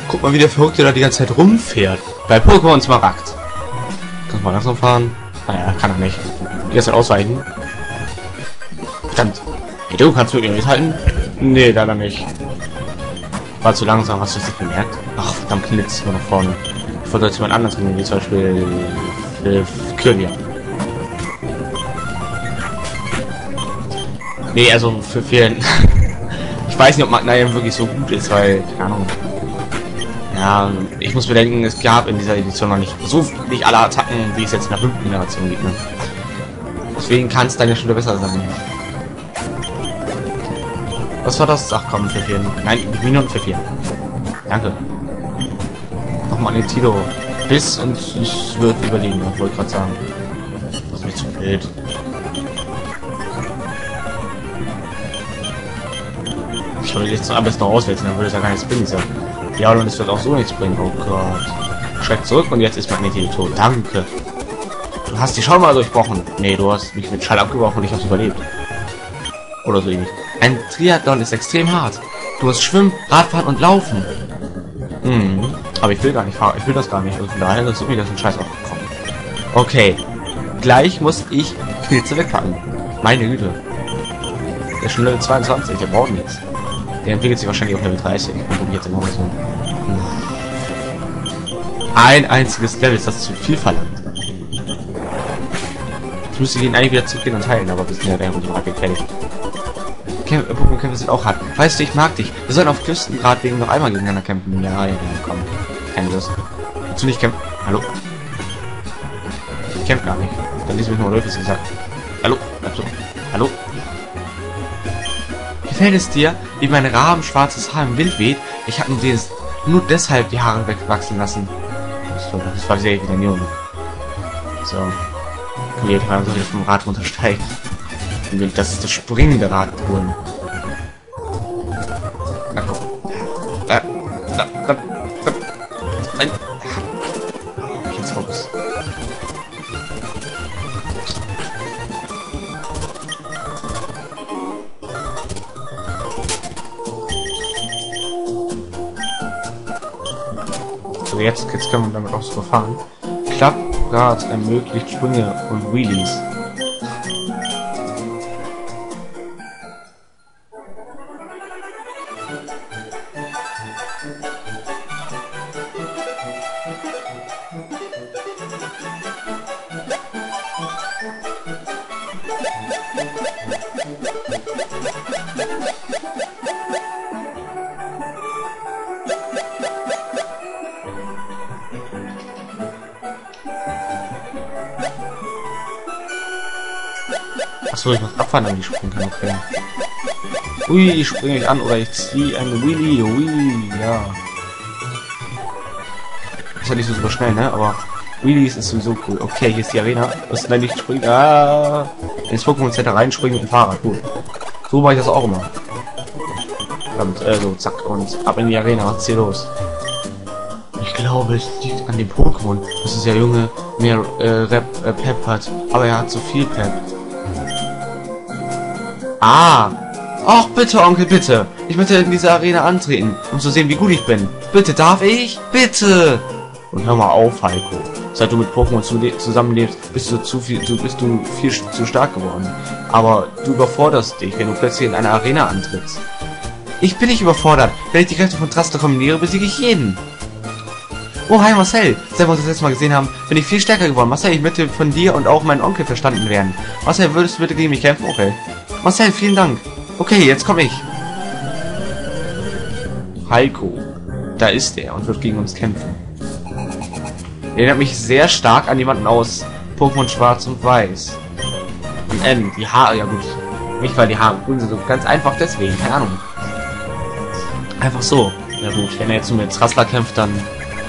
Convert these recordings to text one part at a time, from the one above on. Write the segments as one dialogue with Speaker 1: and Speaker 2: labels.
Speaker 1: Guck mal, wie der Verrückte da die ganze Zeit rumfährt. Bei Pokémon Smaragd. Kannst du mal langsam fahren? Naja, kann er nicht. Die ganze Zeit ausweichen. Verdammt. Hey, du kannst wirklich mithalten? Nee, leider nicht. War zu langsam, hast du es nicht gemerkt? Ach, verdammt, knitzt immer nach vorne. Ich wollte jetzt jemand anders nehmen, wie zum Beispiel Kirlia. Nee, also für vielen. Ich weiß nicht, ob Magnium wirklich so gut ist, weil, keine Ahnung. Ja, ich muss bedenken, es gab in dieser Edition noch nicht alle Attacken, wie es jetzt in der 5. Generation gibt. Ne? Deswegen kann es dann ja schon wieder besser sein. Was war das? Ach komm, für 4. Nein, Minuten für 4. Danke. Nochmal den Tilo. Biss und ich würde überlegen, ich wollte gerade sagen. Das ist mir zu blöd. Ich würde jetzt am besten noch auswählen, dann würde es ja gar nichts bringen. Ja, und es wird auch so nichts bringen. Oh Gott. Schreck zurück und jetzt ist Magneto tot. Danke. Du hast die Schau mal durchbrochen. Nee, du hast mich mit Schall abgebrochen und ich hab's überlebt. Oder so ähnlich. Ein Triathlon ist extrem hart. Du musst schwimmen, Radfahren und laufen. Aber ich will gar nicht fahren. Ich will das gar nicht. Also von daher ist irgendwie das ein Scheiß aufgekommen. Okay. Gleich muss ich Pilze wegpacken. Meine Güte. Der ist schon Level 22. Der braucht nichts. Der entwickelt sich wahrscheinlich auf Level 30. Und jetzt immer so. Ein einziges Level ist das zu viel verlangt. Ich müsste ihn eigentlich wieder zurückgehen und heilen, aber wir sind ja der Runde fertig. Pokémon-Kämpfe sind auch hart. Weißt du, ich mag dich. Wir sollen auf Küstengrad wegen noch einmal gegeneinander kämpfen. Ja, komm. Keine Lust. Willst du nicht kämpfen? Hallo? Ich kämpfe gar nicht. Dann liest mich nur Löwes gesagt. Hallo? Hallo? Gefällt es dir, wie mein rabenschwarzes Haar im Wind weht? Ich habe nur deshalb die Haare wegwachsen lassen. Das war sehr wieder Junge. So. Jetzt soll ich vom Rad runtersteigen. Das ist das springende Rad holen. Na komm. Nein. Jetzt Fokus. So, jetzt können wir damit auch so fahren. Klapprad ermöglicht Sprünge und Wheelies. Achso, ich muss abfahren, damit ich springen kann, okay. Ui, ich springe nicht an oder ich ziehe eine Wheelie, ui, ja. Ist ja nicht so super schnell, ne? Aber Wheelies ist sowieso cool. Okay, hier ist die Arena. Das nenne ich springen. Ins Pokémon Center reinspringen mit dem Fahrrad. Cool. So mache ich das auch immer. Damit, so, zack, und ab in die Arena. Was ist hier los? Ich glaube, es liegt an dem Pokémon. Das ist der Junge, mehr Pep hat. Aber er hat zu viel Pep. Ah! Ach bitte, Onkel, bitte! Ich möchte in dieser Arena antreten, um zu sehen, wie gut ich bin. Bitte, darf ich? Bitte! Und hör mal auf, Heiko. Seit du mit Pokémon zusammenlebst, bist du viel zu stark geworden. Aber du überforderst dich, wenn du plötzlich in einer Arena antrittst. Ich bin nicht überfordert. Wenn ich die Kräfte von Traster kombiniere, besiege ich jeden. Oh, hi Marcel. Seit wir uns das letzte Mal gesehen haben, bin ich viel stärker geworden. Marcel, ich möchte von dir und auch meinem Onkel verstanden werden. Marcel, würdest du bitte gegen mich kämpfen? Okay. Marcel, vielen Dank. Okay, jetzt komme ich. Heiko. Da ist er und wird gegen uns kämpfen. Erinnert mich sehr stark an jemanden aus Pokémon Schwarz und Weiß. Und die Haare, ja gut. Nicht weil die Haare grün sind, so ganz einfach deswegen, keine Ahnung. Einfach so. Ja gut, wenn er jetzt nur mit Rassler kämpft, dann...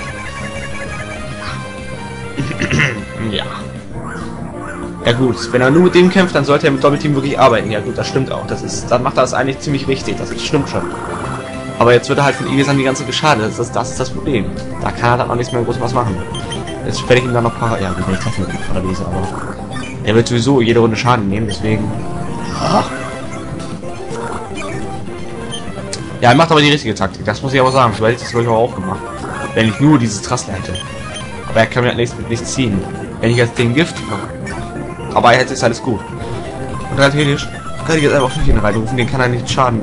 Speaker 1: ja. Ja gut, wenn er nur mit dem kämpft, dann sollte er mit Doppelteam wirklich arbeiten. Ja gut, das stimmt auch. Dann macht er das eigentlich ziemlich richtig. Das stimmt schon. Aber jetzt wird er halt von Igesan die ganze geschadet. Das ist das Problem. Da kann er dann auch nichts mehr groß was machen. Jetzt werde ich ihm dann noch ein paar... Ja, gut, wenn ich treffen mit dem Paradiese, aber... Er wird sowieso jede Runde Schaden nehmen, deswegen... Ach. Ja, er macht aber die richtige Taktik. Das muss ich aber sagen. So hätte ich das glaube ich auch gemacht. Wenn ich nur dieses Trassel hätte. Aber er kann mir nicht ziehen. Wenn ich jetzt den Gift mache. Aber jetzt ist alles gut. Und rein theoretisch kann ich jetzt einfach Pfiffchen reinrufen. Den kann er nicht schaden.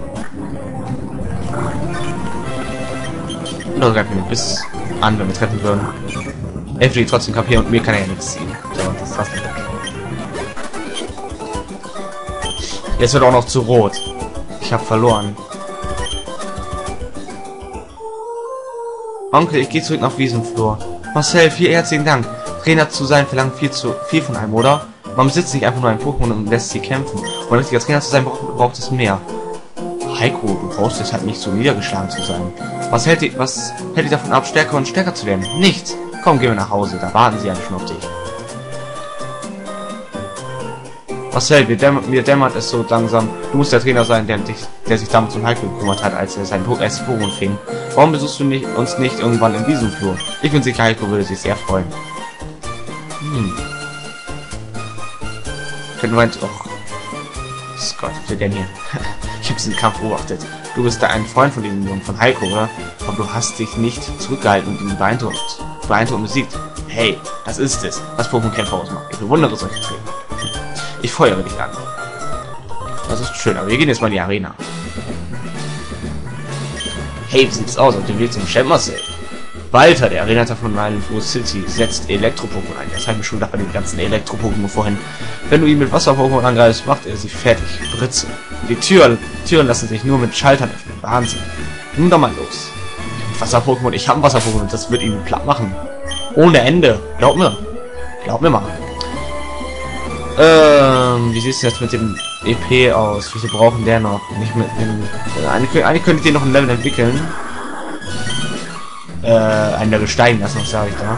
Speaker 1: Und das greift mir bis an, wenn wir treffen würden. Er würde trotzdem kapieren und mir kann er ja nichts ziehen. So, das ist fast nicht. Jetzt wird auch noch zu rot. Ich habe verloren. Onkel, ich gehe zurück nach Wiesenflur. Marcel, vielen herzlichen Dank. Trainer zu sein verlangt viel zu viel von einem, oder? Man besitzt nicht einfach nur ein Pokémon und lässt sie kämpfen. Um ein richtiger Trainer zu sein, braucht es mehr. Heiko, du brauchst es halt nicht so niedergeschlagen zu sein. Was hält dich davon ab, stärker und stärker zu werden? Nichts. Komm, gehen wir nach Hause, da warten sie ja schon auf dich. Marcel, mir dämmert es so langsam. Du musst der Trainer sein, der sich damals um Heiko gekümmert hat, als er sein erstes Pokémon fing. Warum besuchst du uns nicht irgendwann im Wiesenflur? Ich bin sicher, Heiko würde sich sehr freuen. Können wir doch. Gott, was ist denn hier? Ich habe diesen Kampf beobachtet. Du bist da ein Freund von diesem Jungen, von Heiko, oder? Aber du hast dich nicht zurückgehalten und ihn beeindruckend besiegt. Hey, das ist es, was Pokémon-Kämpfer ausmacht. Ich bewundere solche Trainer. Ich feuere dich an. Das ist schön, aber wir gehen jetzt mal in die Arena. Hey, wie sieht's aus auf dem Weg zum Champ Marcel? Walter, der Arenaleiter von Wiesenflur City, setzt Elektro-Pokémon ein. Das hat mir schon gedacht bei den ganzen Elektro-Pokémon vorhin. Wenn du ihn mit Wasser-Pokémon angreifst, macht er sie fertig. Britze. Die Türen lassen sich nur mit Schaltern öffnen. Wahnsinn. Nun doch mal los. Wasser-Pokémon, ich habe ein Wasser-Pokémon, das wird ihn platt machen. Ohne Ende. Glaub mir. Glaub mir mal. Wie sieht es jetzt mit dem EP aus? Wieso brauchen der noch? Nicht mit dem. Eigentlich könnte ich den noch ein Level entwickeln. Ein Level steigen lassen, was sage ich da?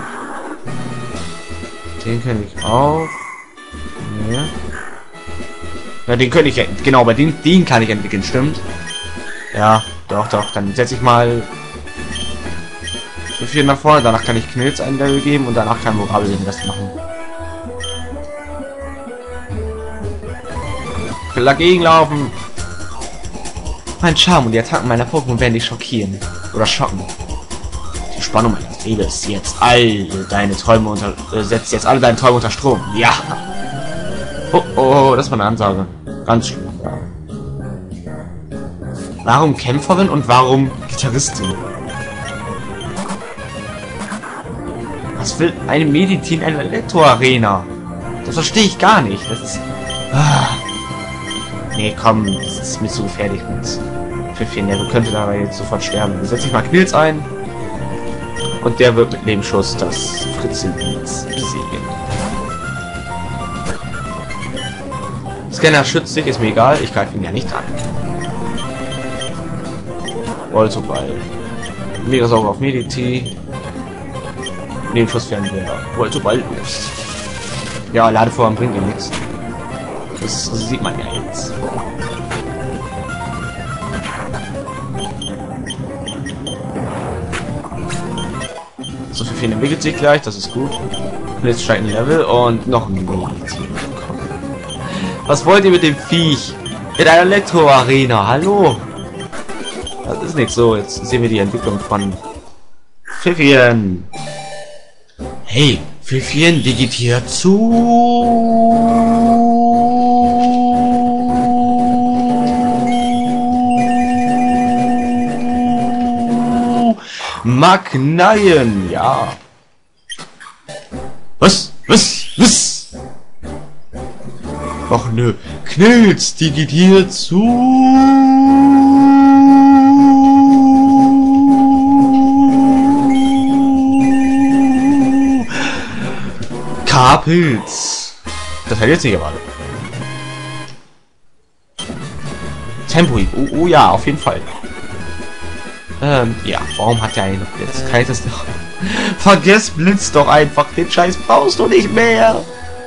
Speaker 1: Den kann ich auch. Nee. Ja, den könnte ich genau, bei den kann ich entwickeln, stimmt? Ja, doch. Dann setze ich mal so viel nach vorne. Danach kann ich Knills ein Level geben und danach kann Morabel den Rest machen. Dagegen laufen. Mein Charme und die Attacken meiner Pokémon werden dich schockieren. Oder schocken. Die Spannung meiner Seele ist jetzt setzt jetzt alle deine Träume unter Strom. Ja. Oh, das war eine Ansage. Ganz schlimm. Ja. Warum Kämpferin und warum Gitarristin? Was will eine Meditin in einer Elektro-Arena? Das verstehe ich gar nicht. Das ist... Nee, komm, das ist mir zu gefährlich mit Pfiffchen. Der könnte dabei jetzt sofort sterben. Dann setze ich mal Knills ein. Und der wird mit Lebensschuss das Fritzelbiez besiegen. Scanner schützt dich, ist mir egal. Ich greife ihn ja nicht an. Voltoball. Megasauger auf Mediti. Lebensschuss werden wir Voltoball los. Ja, Ladevorhang bringt ihm nichts. Das sieht man ja jetzt. So viel entwickelt sich gleich, das ist gut. Und jetzt steigt ein Level und noch ein Medizin. Was wollt ihr mit dem Viech? In einer Elektro-Arena, hallo? Das ist nicht so. Jetzt sehen wir die Entwicklung von Pfiffchen. Hey, Pfiffchen digitiert zu. Magneien, ja. Was? Ach nö. Knills digitiert zu. K-Pilz. Das hätte jetzt nicht erwartet. Tempo-Hieb. Oh ja, auf jeden Fall. Ja, warum hat der einen noch Blitz? Kann ich das doch? Vergiss Blitz doch einfach. Den Scheiß brauchst du nicht mehr.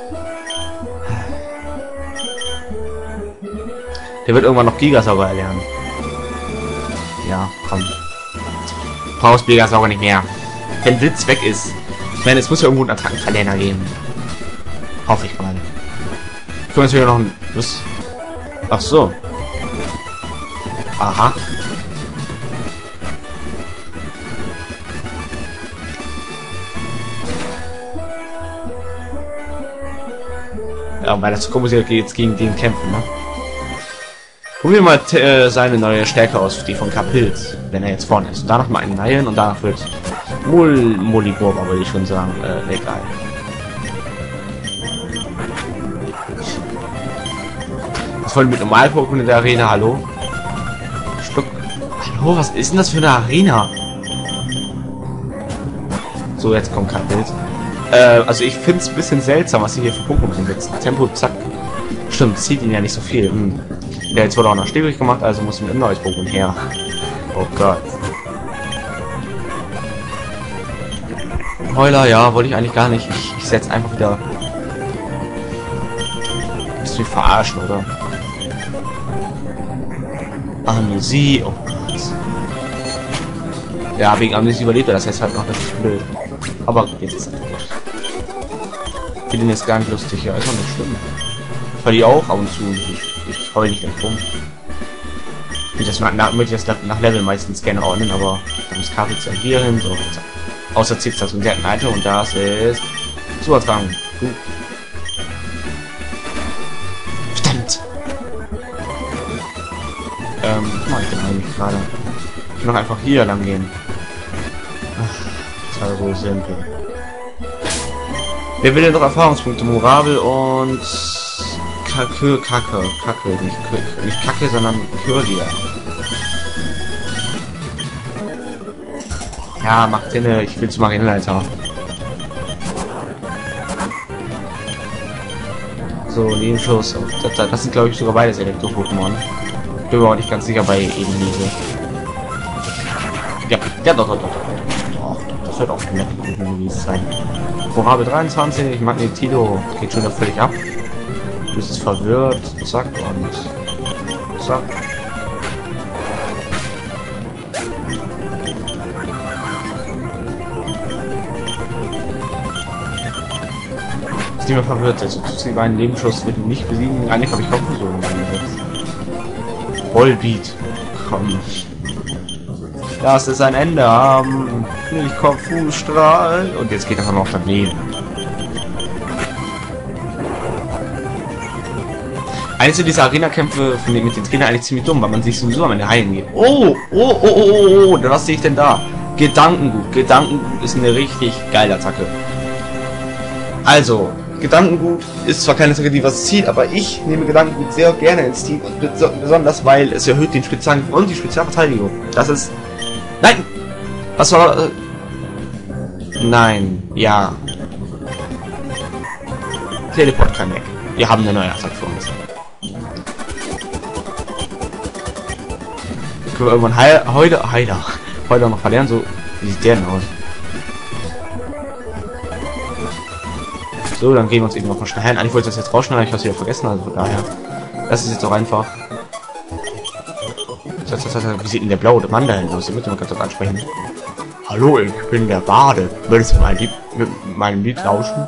Speaker 1: Der wird irgendwann noch Gigasauger erlernen. Ja, komm. Brauchst Gigasauger nicht mehr. Wenn Blitz weg ist. Ich meine, es muss ja irgendwo einen Attackenverlerner geben. Hoffe ich mal. Ich komme jetzt wieder noch ein... Was? Ach so. Aha. weil das muss ja jetzt gegen den kämpfen, ne? Probieren wir mal seine neue Stärke aus, die von Kapils, wenn er jetzt vorne ist. Und danach mal einen heilen und danach wird Moliburba, würde ich schon sagen, egal. Was wollen mit Normal-Pokémon in der Arena? Hallo? Stück. Hallo, was ist denn das für eine Arena? So, jetzt kommt Kapils. Also ich finde es ein bisschen seltsam, was sie hier für Pokémon einsetzen. Tempo, zack. Stimmt, zieht ihn ja nicht so viel. Der jetzt wurde auch noch schwierig gemacht, also muss mit einem neues Pokémon her. Oh Gott. Heuler, ja, wollte ich eigentlich gar nicht. Ich setze einfach wieder. Bist du mich verarschen, oder? Amnesie, oh Gott. Ja, wegen Amnesie überlebt er das jetzt halt noch, das ist blöd. Aber jetzt ist er tot. Ich finde ihn jetzt gar nicht lustig, ja, ist auch nicht schlimm. Ich verliere auch ab und zu. Ich heule nicht gleich rum. Ich das möchte das nach Level meistens gerne ordnen, aber da muss Kapils agieren. So, außer zieht das und der hat ein Alter und das ist Zuertrang. Verdammt! Was mache ich denn eigentlich gerade? Ich will noch einfach hier lang gehen. Ach, das war so simpel. Wer will denn noch Erfahrungspunkte? Morabel und Kacke, nicht Kacke, sondern Kürdia. Ja, macht Sinn, ich will zu Marienleiter. So, Nebenschuss. Das sind, glaube ich, sogar beides Elektro-Pokémon. Ich bin mir auch nicht ganz sicher bei Ebenliese. Ja, doch. Das wird auch nett gewesen sein. Morabel 23, Magnetilo geht schon da völlig ab. Du bist verwirrt, zack und zack. Ist nicht mehr verwirrt, also zu meinen Lebensschuss wird nicht besiegen. Eigentlich habe ich Kopfversorgung eingesetzt. Rollbeat. Komm. Lass es ein Ende haben. Milchkopf, Fußstrahl. Und jetzt geht er noch daneben. Einzelne dieser Arena-Kämpfe mit den Trainern eigentlich ziemlich dumm, weil man sich sowieso am Ende heilen geht. Oh, was sehe ich denn da? Gedankengut. Gedankengut ist eine richtig geile Attacke. Also, Gedankengut ist zwar keine Attacke, die was zieht, aber ich nehme Gedankengut sehr gerne ins Team. Besonders, weil es erhöht den Spezialangriff und die Spezialverteidigung. Das ist... Nein! Was war... Nein, ja. Teleport kann weg. Wir haben eine neue Attacke für uns. Können wir irgendwann heute noch verlieren, so wie sieht der denn aus? So, dann gehen wir uns eben noch mal schnell hin. Eigentlich wollte ich das jetzt rausschneiden, ich habe es wieder vergessen, also von daher. Das ist jetzt auch einfach. Wie sieht denn der blaue Mann da hin aus? Den müssen wir ganz ansprechen. Hallo, ich bin der Bade. Würdest du meinem Lied lauschen?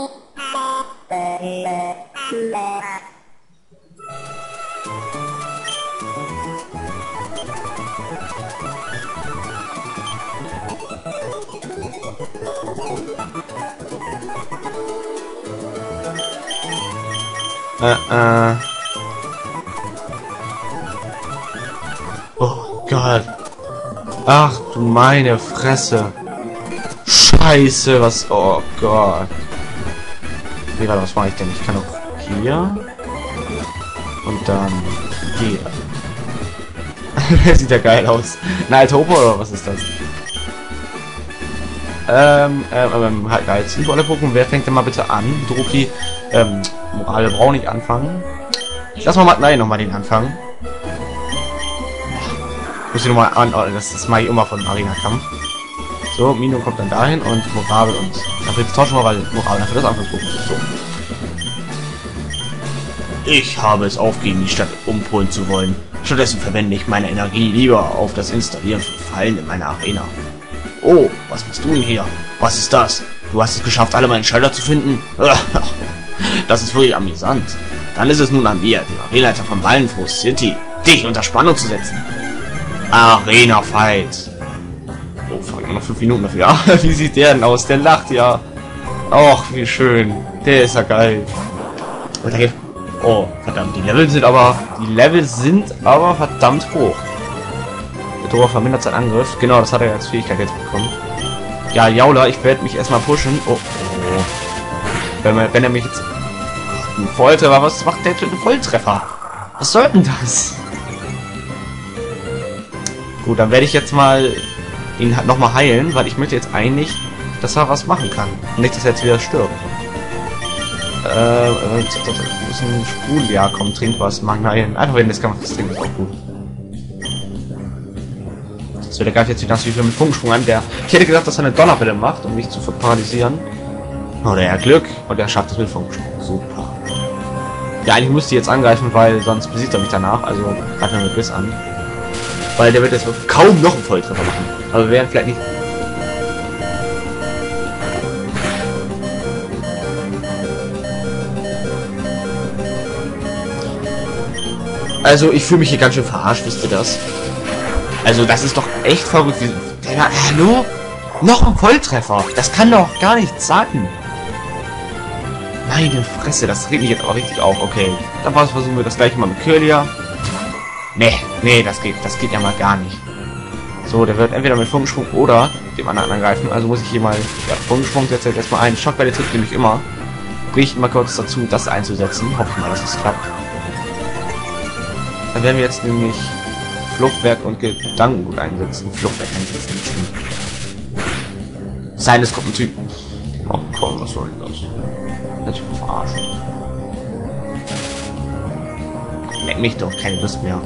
Speaker 1: Oh Gott. Ach du meine Fresse. Scheiße, was... Oh Gott. Nee, warte, was mache ich denn? Ich kann auch hier. Und dann hier. Sieht ja geil aus. Ein Altopa oder was ist das? Halt als alle Pokémon, wer fängt denn mal bitte an? Dropi, Morale braucht nicht anfangen. Lass mal noch mal den anfangen. Muss ich nochmal an, das mache ich immer von Arena-Kampf. So, Mino kommt dann dahin und Morabel und dafür tauschen wir mal Morabel dafür das Anfangspokémon. So. Ich habe es aufgegeben, die Stadt umpolen zu wollen. Stattdessen verwende ich meine Energie lieber auf das Installieren von Fallen in meiner Arena. Oh, was machst du denn hier? Was ist das? Du hast es geschafft, alle meine Schalter zu finden? Das ist wirklich amüsant. Dann ist es nun an mir, den Arenaleiter von Ballenfuß City, dich unter Spannung zu setzen. Arena Fight. Oh, fuck, noch 5 Minuten dafür. Ja, wie sieht der denn aus? Der lacht ja. Och, wie schön. Der ist ja geil. Und da gibt... Oh, verdammt, die Level sind aber verdammt hoch. Der Bedroher vermindert seinen Angriff. Genau, das hat er als Fähigkeit jetzt bekommen. Ja, Jaula, ich werde mich erstmal pushen. Oh, oh. Wenn er mich jetzt... Ein Volltreffer, was macht der für einen Volltreffer? Was soll denn das? Gut, dann werde ich jetzt mal ihn halt nochmal heilen, weil ich möchte jetzt eigentlich, dass er was machen kann. Nicht, dass er jetzt wieder stirbt. Ein Spul, ja, komm, trink was, Magneien. Einfach wenn das kann man das trinken, ist auch gut. So, der greift jetzt wieder wieder mit Funkensprung an. Ich hätte gedacht, dass er eine Donnerwelle macht, um mich zu paralysieren. Oh, der hat Glück und er schafft es mit Funkensprung. Super. Ja, eigentlich müsste ich jetzt angreifen, weil sonst besiegt er mich danach. Also greifen wir mit Biss an. Weil der wird jetzt kaum noch einen Volltreffer machen. Aber wir werden vielleicht nicht... Also ich fühle mich hier ganz schön verarscht, wisst ihr das? Also das ist doch echt verrückt. Hallo? Noch ein Volltreffer? Das kann doch gar nicht sein. Meine Fresse, das regt mich jetzt aber richtig auf. Okay, dann versuchen wir das gleiche mal mit Kirlia. Nee, das geht ja mal gar nicht. So, der wird entweder mit Funkensprung oder dem anderen angreifen. Also muss ich hier mal... Ja, Funkensprung setzt jetzt erstmal ein. Schockwelle trifft nämlich immer. Bringe ich mal kurz dazu, das einzusetzen. Hoffe ich mal, dass es klappt. Dann werden wir jetzt nämlich Fluchtwerk und Gedankengut einsetzen. Fluchtwerk einsetzen. Seines Gruppentypen. Oh komm, was soll denn das? Natürlich verarschen. Leck mich doch, keine Lust mehr.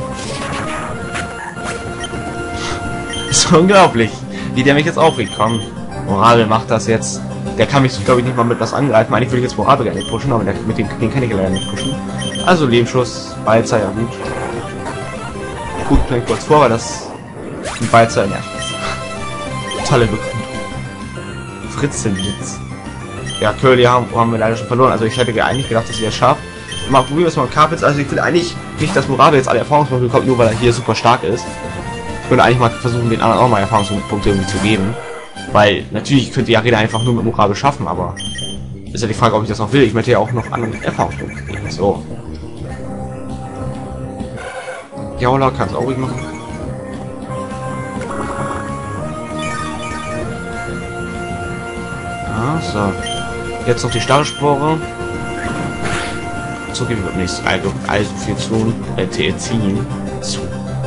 Speaker 1: Ist unglaublich, wie der mich jetzt aufregt. Komm, Morabel macht das jetzt. Der kann mich, glaube ich, nicht mal mit was angreifen. Eigentlich würde ich jetzt Morabel gerne pushen, aber den kann ich leider nicht pushen. Also Lebensschuss, Balzer, ja gut. Gut, bringt kurz vor, weil das ein Balzer nervt ist. Tolle Begründung. Fritzenblitz. Ja, Curly haben wir leider schon verloren. Also ich hätte eigentlich gedacht, dass wir es schafft. Mal probieren wir es mal mit Carpets. Also ich will eigentlich nicht, dass Morabel jetzt alle Erfahrungspunkte bekommt, nur weil er hier super stark ist. Ich würde eigentlich mal versuchen, den anderen auch mal Erfahrungspunkte irgendwie zu geben. Weil natürlich könnte die Arena einfach nur mit Morabel schaffen, aber ist ja die Frage, ob ich das noch will. Ich möchte ja auch noch andere Erfahrungspunkte geben. So. Jaula kann es auch ruhig machen. Ja, so. Jetzt noch die Starrespore. So geben wir nächstes also viel zu ziehen. Zu.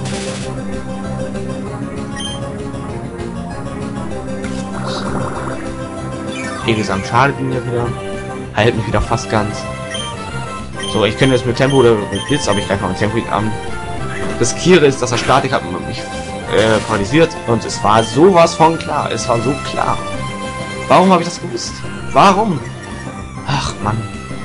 Speaker 1: Insgesamt schadet ihn ja wieder. Heilt mich wieder fast ganz. So, ich könnte jetzt mit Tempo oder mit Blitz, aber ich greife mal mit Tempo an. Das Riskiere ist, dass er Statik hat und mich paralysiert. Und es war sowas von klar. Es war so klar. Warum habe ich das gewusst? Warum? Ach, Mann.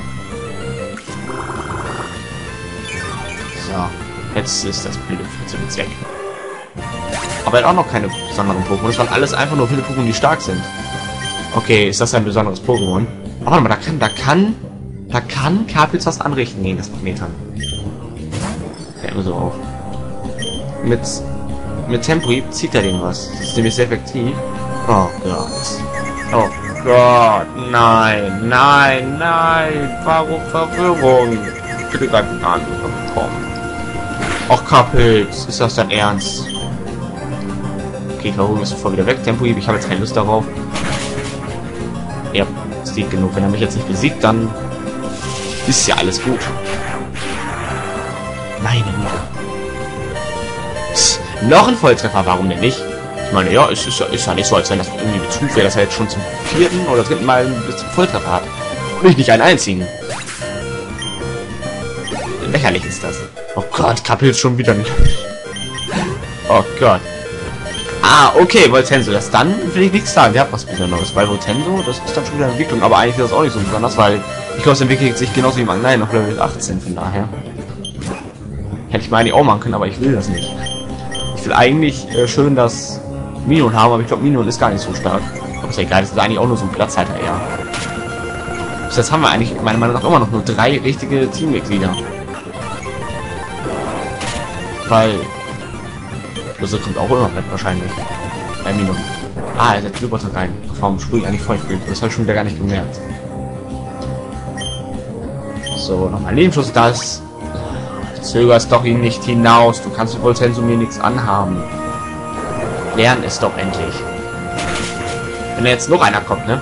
Speaker 1: So. Jetzt ist das blöde Funktion weg. Aber er hat auch noch keine besonderen Pokémon. Das waren alles einfach nur viele Pokémon, die stark sind. Okay, ist das ein besonderes Pokémon? Aber warte mal, da kann Carpets was anrichten gegen das Magneton. Fällt mir so auf. Mit Tempo zieht er den was. Das ist nämlich sehr effektiv. Oh Gott. Oh Gott. Nein, nein, nein. Warum Verwirrung? Bitte greif ihn an. Komm. Och, Carpets. Ist das dein Ernst? Okay, Verwirrung ist sofort wieder weg. Tempo, ich habe jetzt keine Lust darauf. Ja, das geht genug. Wenn er mich jetzt nicht besiegt, dann ist ja alles gut. Meine Güte. Noch ein Volltreffer, warum denn nicht? Ich meine, ja, ist ja nicht so, als wenn das irgendwie Betrug wäre, dass er jetzt schon zum 4. oder 3. Mal bis zum Volltreffer hat. Und ich nicht einen einzigen. Lächerlich ist das. Oh Gott, Kapitel schon wieder nicht. Oh Gott. Ah, okay, Voltenso, das dann will ich nichts sagen. Der hat was Besonderes. Weil Voltenso, das ist dann schon wieder eine Entwicklung. Aber eigentlich ist das auch nicht so besonders, weil ich glaube, es entwickelt sich genauso wie Magnein auf Level 18, von daher. Hätte ich mir eigentlich auch machen können, aber ich will das nicht. Ich will eigentlich schön das Minion haben, aber ich glaube, Minion ist gar nicht so stark. Aber ist ja egal, das ist eigentlich auch nur so ein Platzhalter eher. Bis jetzt haben wir eigentlich, meiner Meinung nach, immer noch nur 3 richtige Teammitglieder. Weil Schlüssel kommt auch immer mit, wahrscheinlich. Bei Minion. Ah, er setzt Lüberter rein. Warum sprühe ich eigentlich Feuchtbild? Das habe ich schon wieder gar nicht gemerkt. So, nochmal Lebensschuss, das. Du zögerst doch ihn nicht hinaus. Du kannst wohl Sensu mir nichts anhaben. Lern es doch endlich. Wenn da jetzt noch einer kommt, ne?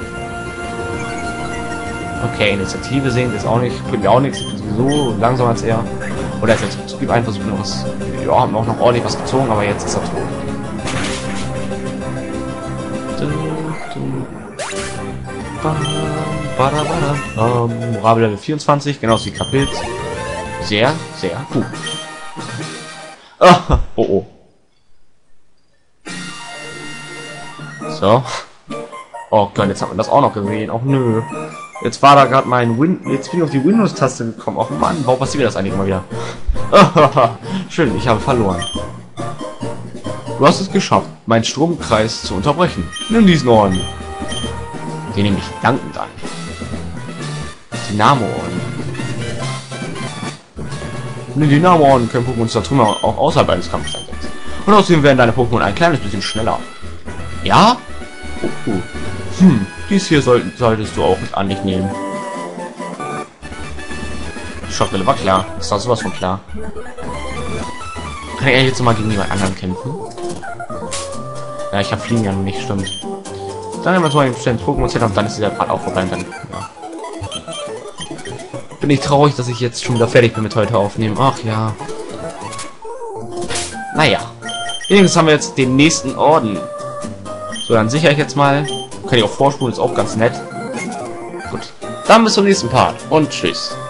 Speaker 1: Okay, Initiative sehen ist auch nicht, bringt mir auch nichts. Ich bin sowieso langsamer als er. Oder ist jetzt Typ einfach so was. Ja, haben auch noch ordentlich was gezogen, aber jetzt ist er tot. Moral Level 24, genauso wie Kapit. Sehr, sehr gut. Ah, oh oh. So. Oh Gott, jetzt hat man das auch noch gesehen. Och nö. Jetzt war da gerade mein Jetzt bin ich auf die Windows-Taste gekommen. Och Mann, warum passiert das eigentlich immer wieder? Schön, ich habe verloren. Du hast es geschafft, meinen Stromkreis zu unterbrechen. Nimm diesen Orden. Den nehme ich dankend an. Dynamo-Orden. Die Dynamo-Orden können Pokémon Saturn auch außerhalb eines Kampfes einsetzen. Und außerdem werden deine Pokémon ein kleines bisschen schneller. Ja? Dies hier solltest du auch an dich nehmen. Schockwelle war klar. Ist doch sowas von klar. Kann ich jetzt mal gegen jemand anderen kämpfen? Ja, ich habe Fliegen ja noch nicht, stimmt. Dann haben wir so ein bestimmtes Pokémon-Set und dann ist dieser Part auch vorbei und dann, ja. Bin ich traurig, dass ich jetzt schon wieder fertig bin mit heute aufnehmen. Ach ja. Naja. Wenigstens haben wir jetzt den nächsten Orden. So, dann sichere ich jetzt mal. Kann ich auch vorspulen, ist auch ganz nett. Gut. Dann bis zum nächsten Part und tschüss.